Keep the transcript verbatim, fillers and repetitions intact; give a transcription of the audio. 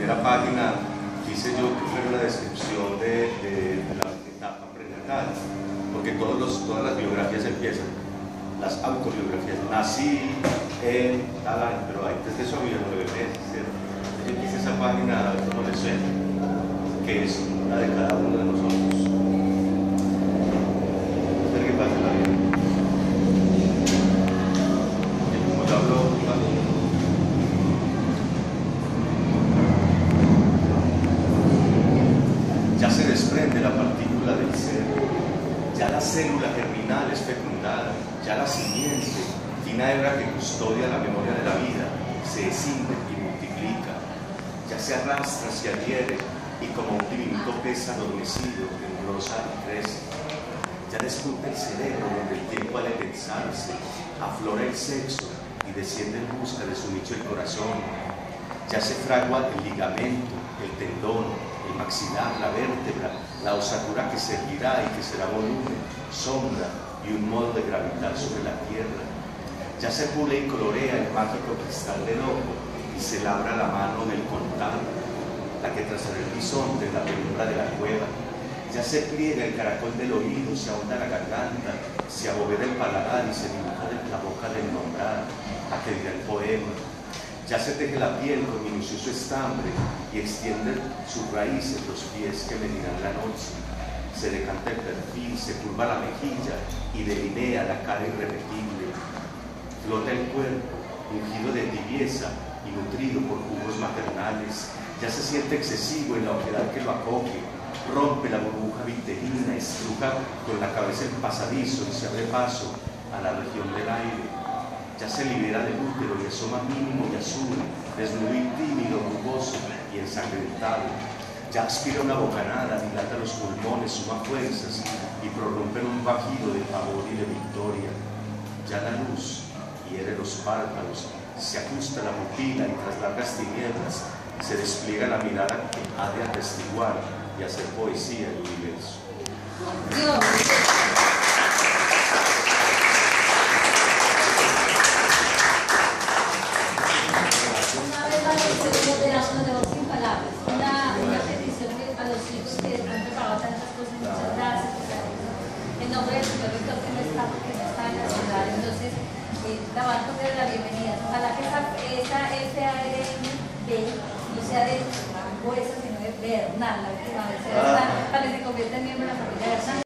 primera página quise yo que fuera una descripción de, de, de la etapa prenatal, porque todos los, todas las biografías empiezan, las autobiografías, nací en tal año, pero antes de eso había nueve meses, ¿cierto? Yo quise esa página, como les suena, que es la de cada uno de nosotros. Espero que pase la vida. Y como yo hablo, ya se desprende la partícula del ser, ya la célula germinal es fecundada, ya la simiente, fina hebra que custodia la memoria de la vida, se escinde y multiplica, ya se arrastra, se adhiere y como un diminuto pez adormecido engrosa y crece, ya despunta el cerebro donde el tiempo ha de pensarse, aflora el sexo y desciende en busca de su nicho el corazón, ya se fragua el ligamento, el tendón, el maxilar, la vértebra, la osadura que servirá y que será volumen, sombra y un modo de gravitar sobre la tierra. Ya se pule y colorea el mágico cristal del ojo y se labra la mano del contado, la que trazará el bisonte en la penumbra de la cueva. Ya se pliega el caracol del oído, se ahonda la garganta, se aboveda el paladar y se dibuja la boca del nombrado, a que dirá el poema. Ya se teje la piel con minucioso estambre y extiende sus raíces los pies que medirán la noche. Se decanta el perfil, se curva la mejilla y delinea la cara irrepetible. Flota el cuerpo, ungido de tibieza y nutrido por jugos maternales. Ya se siente excesivo en la oquedad que lo acoge. Rompe la burbuja viterina, estruja con la cabeza el pasadizo y se abre paso a la región del aire. Ya se libera del útero y asoma mínimo y azul, desnudo y tímido, rugoso y ensangrentado. Ya aspira una bocanada, dilata los pulmones, suma fuerzas y prorrumpe en un bajido de pavor y de victoria. Ya la luz hiere los párpados, se ajusta la pupila y tras largas tinieblas se despliega la mirada que ha de atestiguar y hacer poesía el universo. Dios. En nombre del señor rector que no está, porque no está en la ciudad, entonces eh, la van a poner la bienvenida. Ojalá que esa, esa F A R N B no sea de Rambuesa, sino de Bernal, la última vez, para que se convierta en miembro de la familia de Bernal.